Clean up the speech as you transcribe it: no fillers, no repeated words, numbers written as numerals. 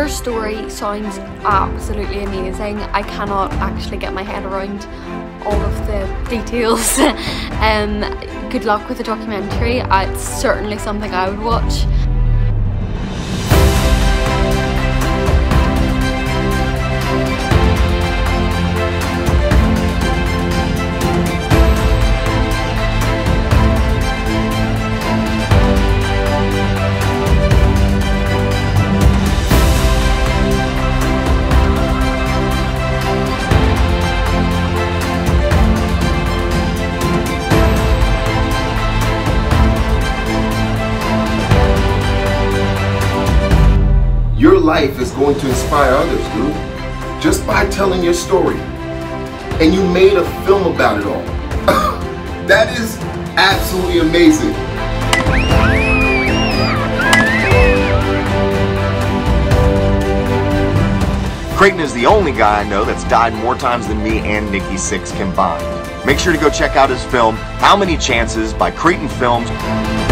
Your story sounds absolutely amazing. I cannot actually get my head around all of the details. Good luck with the documentary. It's certainly something I would watch. Your life is going to inspire others, dude, just by telling your story. And you made a film about it all. That is absolutely amazing. Creighton is the only guy I know that's died more times than me and Nikki Sixx combined. Make sure to go check out his film, How Many Chances, by Creighton Films.